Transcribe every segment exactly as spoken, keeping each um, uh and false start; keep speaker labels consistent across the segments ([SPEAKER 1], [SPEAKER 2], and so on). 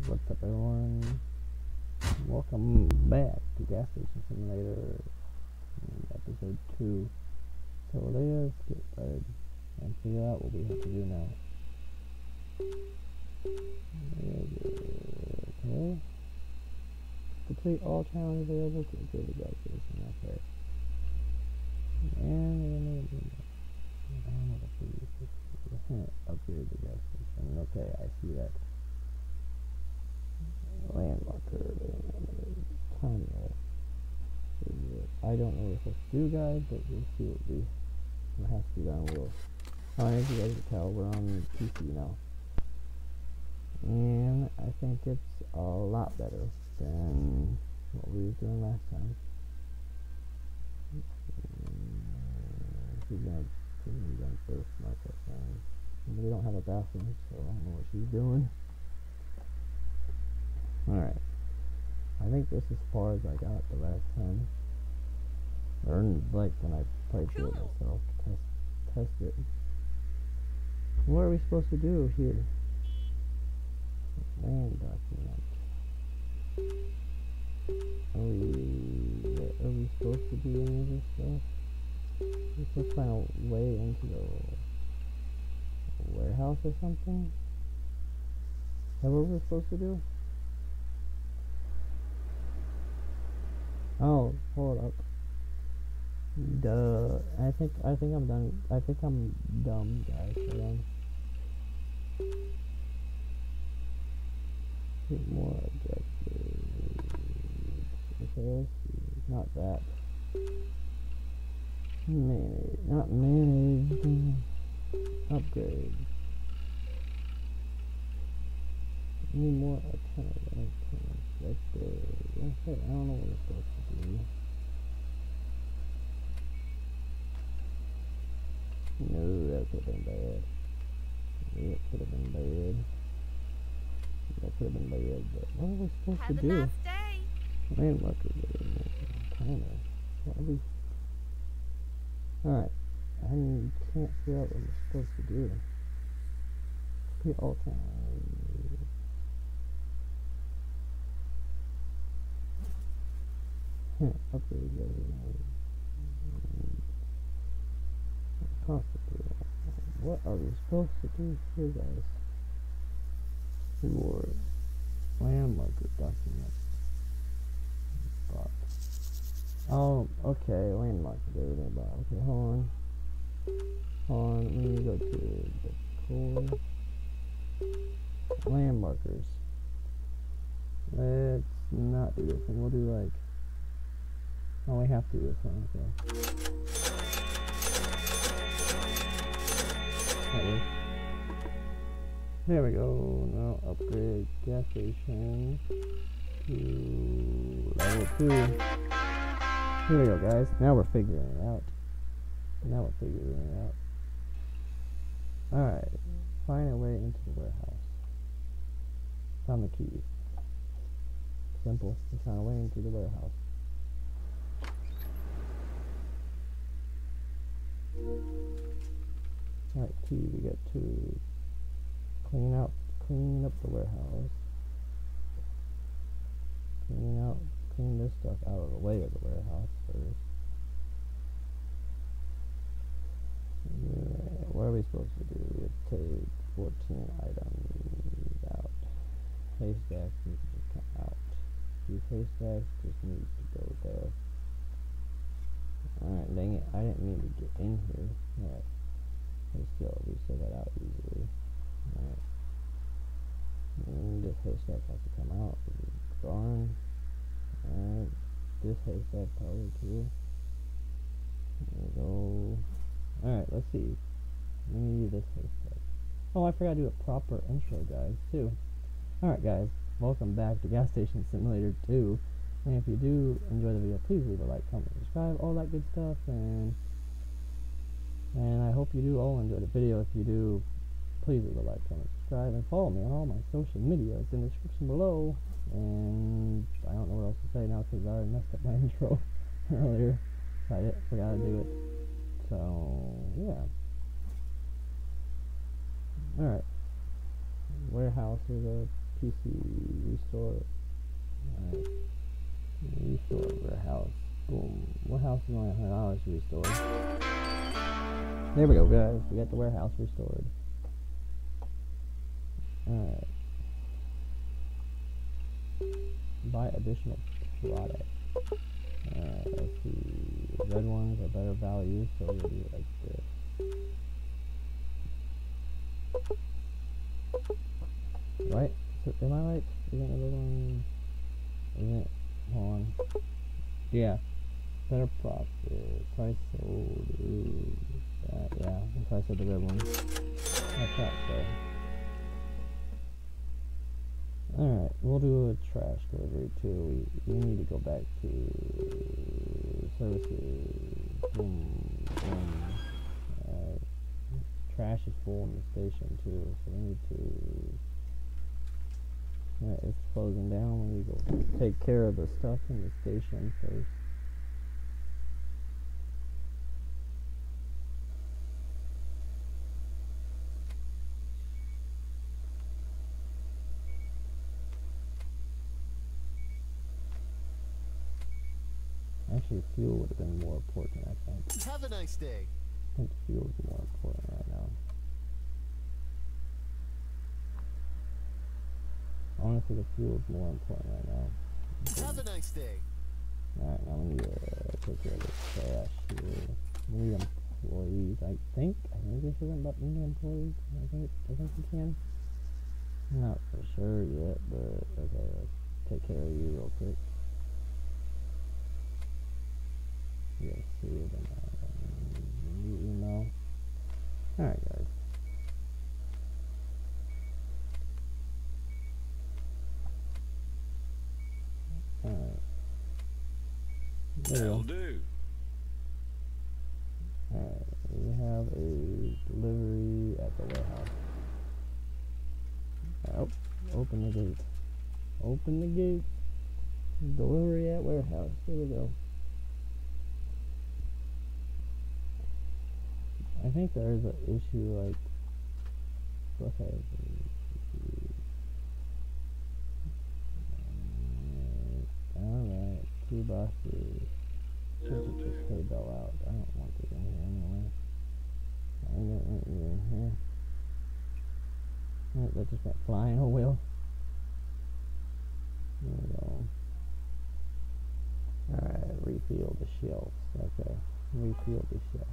[SPEAKER 1] What's up, everyone? Welcome back to Gas Station Simulator, episode two. So let's get started and figure out what we have to do now. Okay. Complete all challenges available to upgrade the gas station. Okay. And we're gonna do I don't know what the upgrade the gas station. Okay, I see that. Landmarker, tiny. I don't know what we're supposed to do, guys, but we'll see what we what has to be done. We'll. Oh, as you guys can tell, we're on P C now, and I think it's a lot better than what we were doing last time. She's gonna put me down first, mark that time. We don't have a bathroom, so I don't know what she's doing. Alright, I think this is as far as I got the last time, or like when I played through it myself, test, test it. What are we supposed to do here? Land document. Are we, are we supposed to do any of this stuff? We're supposed to find a way into the warehouse or something? Is that what we're supposed to do? Oh, hold up. Duh. I think I think I'm done. I think I'm dumb, guys. Hold on. Get more objectives. Okay, not that. Manage, not manage. Upgrade. Need more alternative. Let's go. Okay, I don't know what it's supposed to do. No, that could have been bad. It could have been bad. That could have been bad, but what are we supposed
[SPEAKER 2] Have
[SPEAKER 1] to do?
[SPEAKER 2] Have a nice day.
[SPEAKER 1] Landmarker. Kinda. What are we? Alright. I can't figure out what we're supposed to do. Complete all time. Upgrade possibly. What are we supposed to do here, guys? Reward. Landmarker document. Box. Oh, okay. Landmarker. Everything about. Okay, hold on. Hold on. Let me go to the core. Landmarkers. Let's not do this one. We'll do like. Oh, we have to do this one, okay. That works. There we go. Now upgrade gas station to level two. Here we go, guys. Now we're figuring it out. Now we're figuring it out. Alright. Find a way into the warehouse. Found the keys. Simple. We found a way into the warehouse. Alright, key, we get to clean out, clean up the warehouse. Clean out, clean this stuff out of the way of the warehouse first. Yeah, what are we supposed to do? We have to take fourteen items out. Haystacks need to come out. These haystacks just need to go there. Alright, dang it, I didn't mean to get in here. Alright. We still, we still got out easily. Alright. And this haystack has to come out. Gone. Alright. This haystack probably too. There we go. Alright, let's see. Let me use this haystack. Oh, I forgot to do a proper intro, guys, too. Alright, guys. Welcome back to Gas Station Simulator two. And if you do enjoy the video, please leave a like, comment, subscribe, all that good stuff. And And I hope you do all enjoy the video. If you do, please leave a like, comment, subscribe, and follow me on all my social media. It's in the description below. And I don't know what else to say now because I already messed up my intro earlier. I did, forgot to do it. So, yeah. Alright. Warehouse is a P C, restore. Alright. Restore warehouse. Boom. Warehouse is only one hundred dollars to restore. There we go, guys. We got the warehouse restored. Alright. Buy additional product. Alright, let's see. Red ones are better value, so we'll do it like this. Right? So, am I right? Isn't the red one? Isn't it? Hold on. Yeah. Better profit. Price sold. Ooh. That, yeah. The price of the red one. I thought so. Alright, we'll do a trash delivery too. We, we need to go back to services. Boom, boom. Uh, trash is full in the station too, so we need to. Yeah, it's closing down. We need to go take care of the stuff in the station first. Actually, fuel would have been more important, I think.
[SPEAKER 2] Have a nice day.
[SPEAKER 1] I think fuel is more important right now. Honestly, the fuel is more important right now.
[SPEAKER 2] Have a nice day.
[SPEAKER 1] Alright, now we need to take care of this trash here. We need employees, I think. I think we should have need employees. I think, I think we can. I'm not for sure yet, but okay, let's take care of you real quick. Yes, see it in the email. Alright, guys. Alright.
[SPEAKER 3] That'll do.
[SPEAKER 1] Alright, we have a delivery at the warehouse. Oh, open the gate. Open the gate. Delivery at warehouse. There we go. I think there is an issue, like, okay, alright, two boxes, should just pay Bell out, I don't want it in here anyway, I don't want you in here, oh, that just went flying, oh well, there we go, alright, refill the shelves, okay, refill the shelves.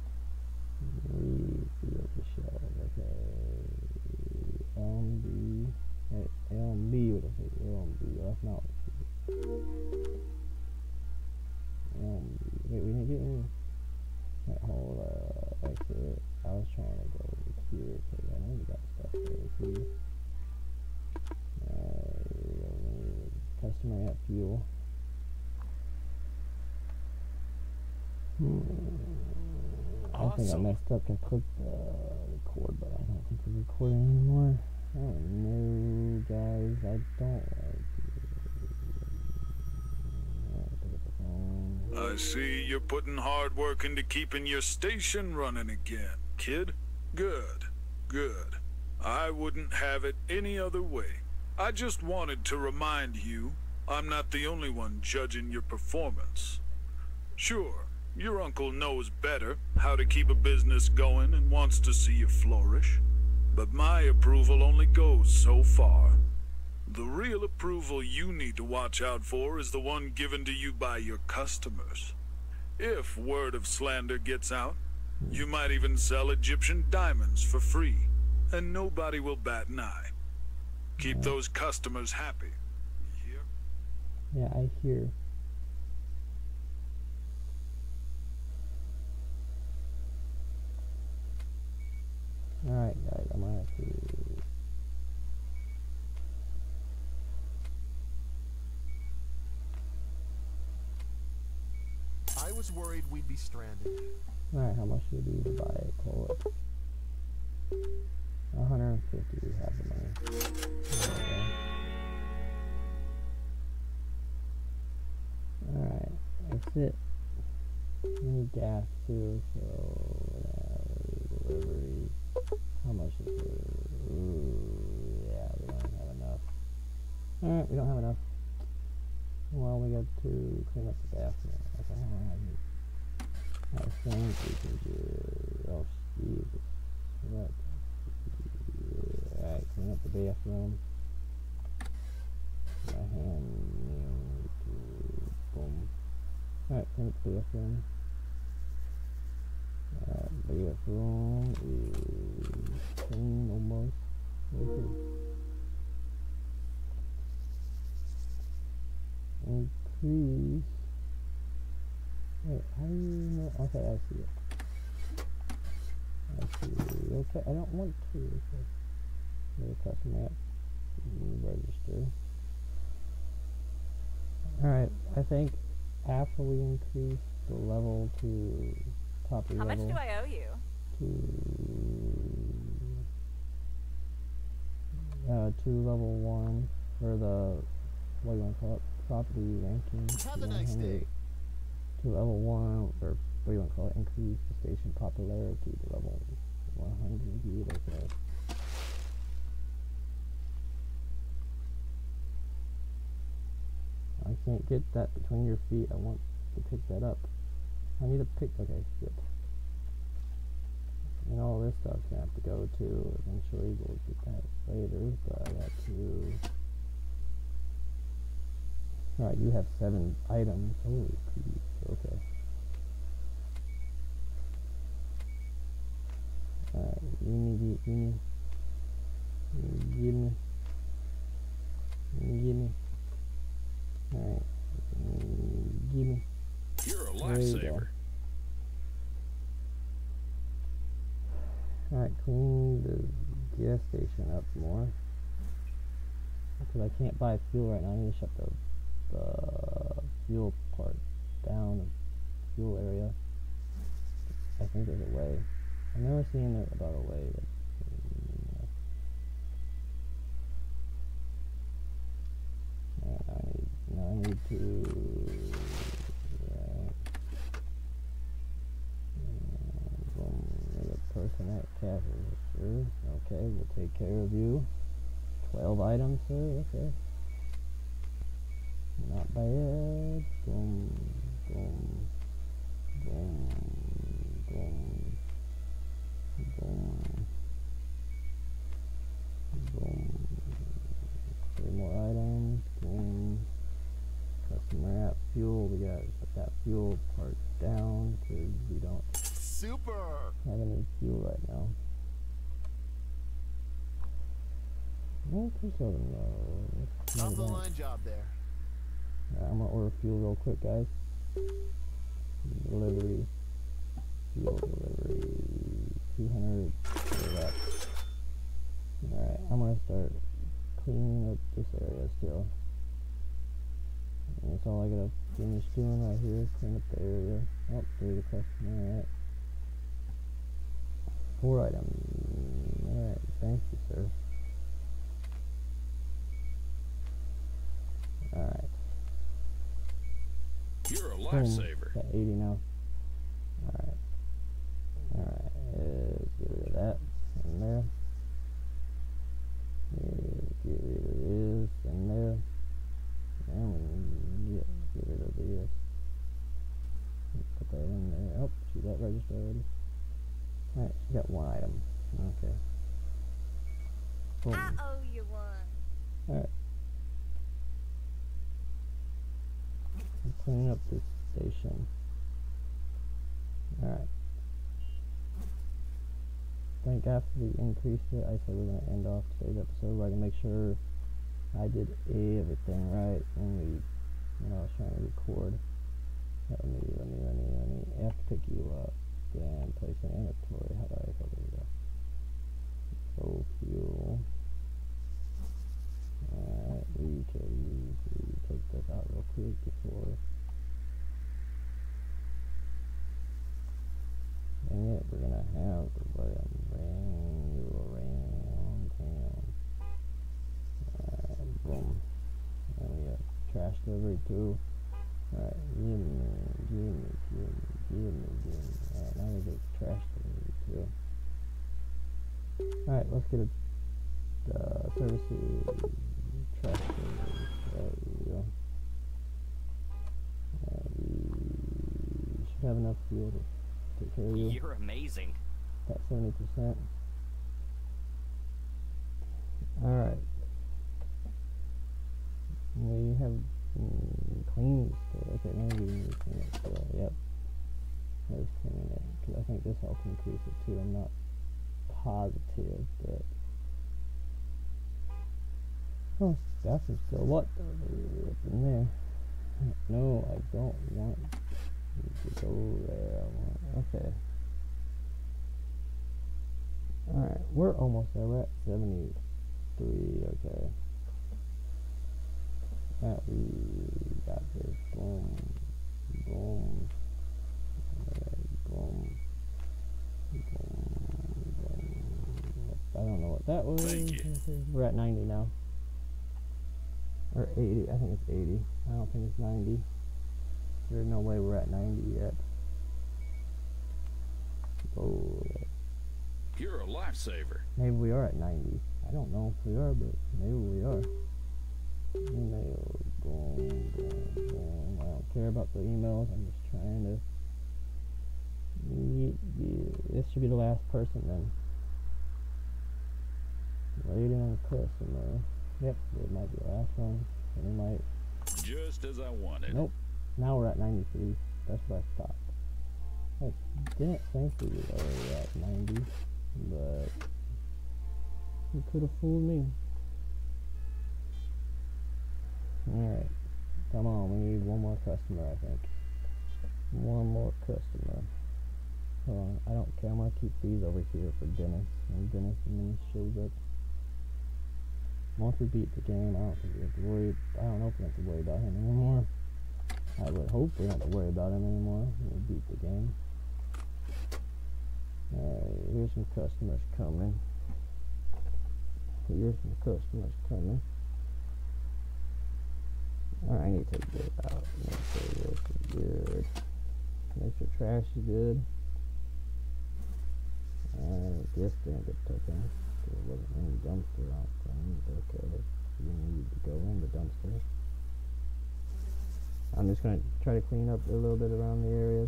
[SPEAKER 1] Refill the shelves, okay. L M B. Hey, L M B would have said L M B. That's not what it is. L M B. Wait, we didn't get any. Wait, hold up. Exit. I was trying to go over here because I know we got stuff over here. Alright, customer at fuel. Hmm. I
[SPEAKER 3] Awesome.
[SPEAKER 1] think I messed up and clicked the record, but I don't think we're recording anymore. Oh no, guys, I don't like it.
[SPEAKER 3] I see you're putting hard work into keeping your station running again, kid. Good, good. I wouldn't have it any other way. I just wanted to remind you, I'm not the only one judging your performance. Sure. Your uncle knows better how to keep a business going and wants to see you flourish. But my approval only goes so far. The real approval you need to watch out for is the one given to you by your customers. If word of slander gets out, you might even sell Egyptian diamonds for free, and nobody will bat an eye. Keep those customers happy. You hear?
[SPEAKER 1] Yeah, I hear. Alright guys, I'm gonna have to...
[SPEAKER 2] I was worried we'd be stranded.
[SPEAKER 1] Alright, how much do we do to buy it? Pull it. one hundred fifty, we have the money. There we go. Alright, that's it. We need gas too, so... Uh, delivery. How much is it? Ooh, yeah, we don't have enough. Alright, we don't have enough. Well, we got to clean up the bathroom. Okay, I think we can do... Oh, Jesus. What? Alright, clean up the bathroom. My hand... Boom. Alright, clean up the bathroom. Uh, bathroom is clean almost. Okay. Increase. Wait, how do you know? Okay, I see it. I see. Okay, I don't want to. Okay. Go to custom map. Register. Alright, I think after we increase the level to property
[SPEAKER 4] How
[SPEAKER 1] level.
[SPEAKER 4] much do I owe you?
[SPEAKER 1] To uh, to level one for the what do you want to call it? Property ranking.
[SPEAKER 2] Have a nice day.
[SPEAKER 1] To level one, or what do you want to call it? Increase the station popularity to level one hundred. Okay. I can't get that between your feet. I want to pick that up. I need to pick. Okay, good. And all this stuff's gonna have to go to. Eventually, we'll get that later. But I got to. Alright, you have seven items. Holy creep. Okay. Alright, gimme, gimme, gimme, gimme. Alright, gimme.
[SPEAKER 3] You're a
[SPEAKER 1] There you go.
[SPEAKER 3] lifesaver.
[SPEAKER 1] Alright, clean the gas station up more. Because I can't buy fuel right now. I need to shut the, the fuel part down, the fuel area. I think there's a way. I've never seen it about a way. But, uh, I need, now I need to... Right. Boom. There's a person at cash register. Okay, we'll take care of you. Twelve items, sir. Okay. Not bad. Boom, boom, boom, boom, boom, boom. Three more items. Boom. Customer app fuel. We gotta put that fuel part down because we don't
[SPEAKER 2] Super.
[SPEAKER 1] have any fuel right now. Well, push over low.
[SPEAKER 2] Top of the line job there.
[SPEAKER 1] Alright, I'm gonna order fuel real quick, guys. Delivery. Fuel delivery. two hundred. Alright, I'm gonna start cleaning up this area still. And that's all I gotta finish doing right here. Clean up the area. Oh, there's a customer. Alright. Four items. Alright, thank you, sir. Alright.
[SPEAKER 3] You're a
[SPEAKER 1] Boom.
[SPEAKER 3] lifesaver.
[SPEAKER 1] Got eighty now. Alright. Alright. Let's get rid of that in there. Let's get rid of this in there. And we can get, get rid of this. Put that in there. Oh, she got registered already. Alright, she got one item. Okay. Boom.
[SPEAKER 4] I owe you one.
[SPEAKER 1] Alright. I'm cleaning up this station. Alright. I think after we increased it, I said we're going to end off today's episode where I can make sure I did everything right when we, when I was trying to record. Let me, let me, let me, let me, I have to pick you up. Then place an inventory. How do I go there? We go. Full fuel. Alright, utilities. We take this out real quick before. Dang it, we're gonna have to let them bring you around town. Alright, boom. And we got trash delivery too. Alright, give me, give me, give me, give me, give me. Alright, now we get trash delivery too. Alright, let's get a uh, services customers. There we go. Uh, we should have enough fuel to take care of you.
[SPEAKER 5] You're amazing.
[SPEAKER 1] About seventy percent. Alright. We have mm, clean store. Okay, maybe we need to clean it still. Yep. There's cleaning it. Because I think this helps increase it too. I'm not positive, but. Oh, bathroom still. What? Up in there. No, I don't want you to go there. I want, okay. Alright, we're almost there. We're at seventy-three. Okay. Alright, we got this. Boom. Boom. Alright, boom. Boom. Boom. I don't know what that was.
[SPEAKER 3] Thank you.
[SPEAKER 1] We're at ninety now. Or eighty. I think it's eighty. I don't think it's ninety. There's no way we're at ninety yet. Oh.
[SPEAKER 3] You're a lifesaver.
[SPEAKER 1] Maybe we are at ninety. I don't know if we are, but maybe we are. Email, boom, boom, boom. I don't care about the emails. I'm just trying to. Ye- ye- This should be the last person then. Waiting on a customer. Yep, it might be the last one. And we might.
[SPEAKER 3] Just as I wanted.
[SPEAKER 1] Nope. Now we're at ninety-three. That's what I thought. I didn't think we were already at ninety. But you could have fooled me. Alright. Come on, we need one more customer, I think. One more customer. Hold on, I don't care. I'm gonna keep these over here for Dennis. When Dennis and Dennis shows up. Once we beat the game, I don't think we have to worry. I don't know if we have to worry about him anymore. I would hope we don't have to worry about him anymore when we beat the game. Alright, here's some customers coming. Here's some customers coming. Alright, I need to take this out. Make sure this is good. Make sure trash is good. Alright, this didn't get taken. There wasn't any dumpster out there. Okay, we need to go in the dumpster. I'm just going to try to clean up a little bit around the areas.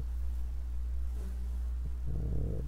[SPEAKER 1] Uh,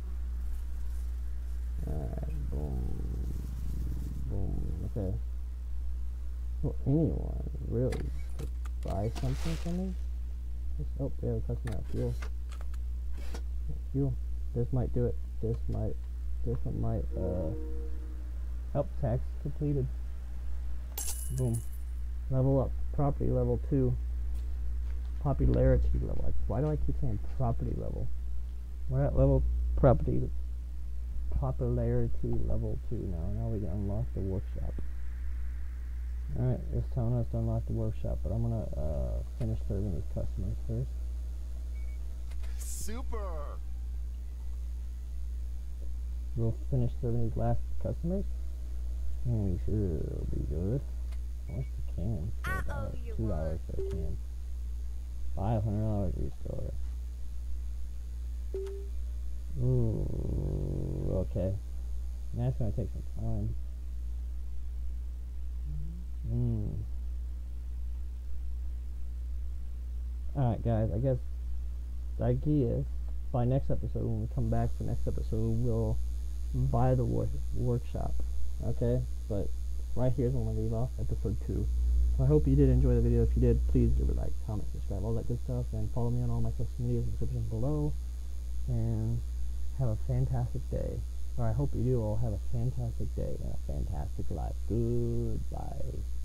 [SPEAKER 1] Alright, boom, boom, okay. Well, anyone, really, to buy something from me? Just, oh, we have a customer out. Fuel. Fuel. This might do it. This might, this one might, uh, help. Tax completed. Boom. Level up. Property level two. Popularity level. Like, why do I keep saying property level? We're at level property popularity level two now. Now we can unlock the workshop. Alright, it's telling us to unlock the workshop, but I'm gonna uh, finish serving these customers first.
[SPEAKER 2] Super.
[SPEAKER 1] We'll finish serving these last customers, and we should be good. How much per can?
[SPEAKER 4] I owe you
[SPEAKER 1] Two dollars
[SPEAKER 4] one.
[SPEAKER 1] per can. Five hundred dollars restore. Ooh, okay. That's gonna take some time. Hmm. Alright, guys, I guess the idea is by next episode, when we come back for next episode, we'll buy the wor workshop. Okay? But right here is when we leave off, episode two. So I hope you did enjoy the video. If you did, please give a like, comment, subscribe, all that good stuff, and follow me on all my social media in the description below. And have a fantastic day. Or I hope you do all have a fantastic day and a fantastic life. Goodbye.